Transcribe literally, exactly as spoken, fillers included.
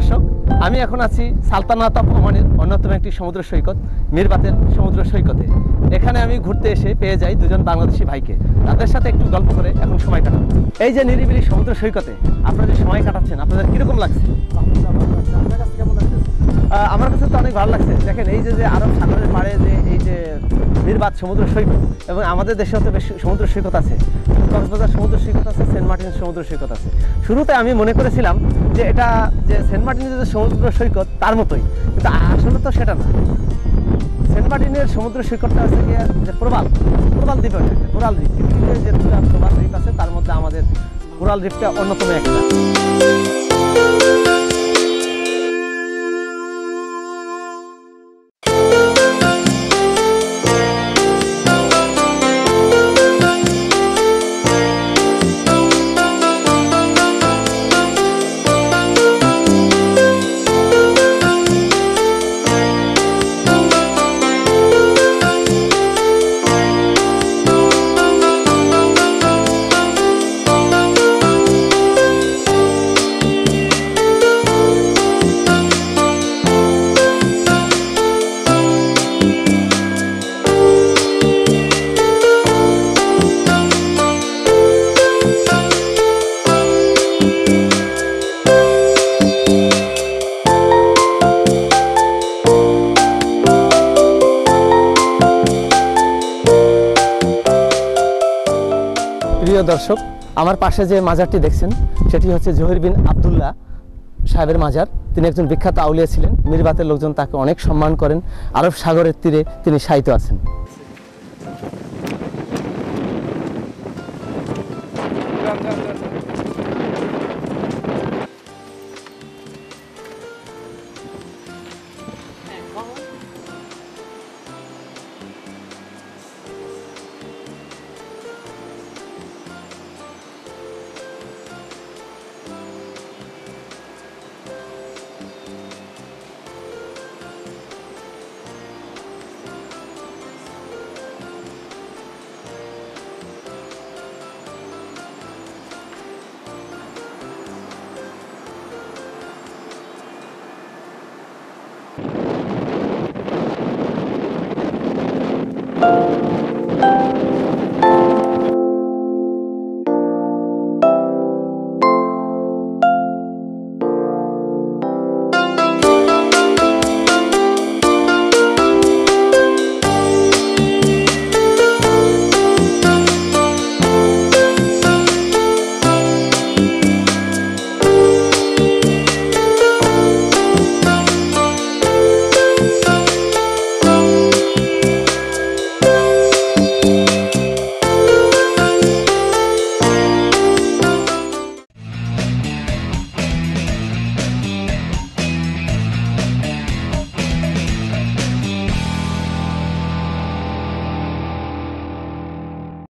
দর্শক, আমি এখন আছি সালতানাত অফ ওমানের অন্যতম একটি সমুদ্র সৈকত মিরবাতের সমুদ্র সৈকতে। এখানে আমি ঘুরতে এসে পেয়ে যাই দুজন বাংলাদেশি ভাইকে। তাদের সাথে একটু গল্প করে এখন সময় কাটাবো। এই যে নিরিবিলি সমুদ্র সৈকতে আপনারা যে সময় কাটাচ্ছেন, আপনাদের কিরকম লাগছে? আমার কাছে তো অনেক ভালো লাগছে। দেখেন, এই যে যে আরব সাগরের পাড়ে যে এই যে মিরবাত সমুদ্র সৈকত, এবং আমাদের দেশেও তো বেশ সমুদ্র সৈকত আছে। কক্সবাজার সমুদ্র সৈকত আছে, সেন্ট মার্টিন সমুদ্র সৈকত আছে। শুরুতে আমি মনে করেছিলাম যে এটা যে সেন্ট মার্টিনের যে সমুদ্র সৈকত তার মতোই, কিন্তু আসলে তো সেটা না। সেন্ট মার্টিনের সমুদ্র সৈকতটা হচ্ছে গিয়ে যে প্রবাল প্রবাল দ্বীপ, কোরাল দ্বীপ। পৃথিবীতে যে দুটা প্রবাল দ্বীপ আছে তার মধ্যে আমাদের কোরাল দ্বীপটা অন্যতম একটা। প্রিয় দর্শক, আমার পাশে যে মাজারটি দেখছেন সেটি হচ্ছে জহির বিন আবদুল্লাহ সাহেবের মাজার। তিনি একজন বিখ্যাত আউলিয়া ছিলেন। মিরবাতের লোকজন তাকে অনেক সম্মান করেন। আরব সাগরের তীরে তিনি শায়িত আছেন।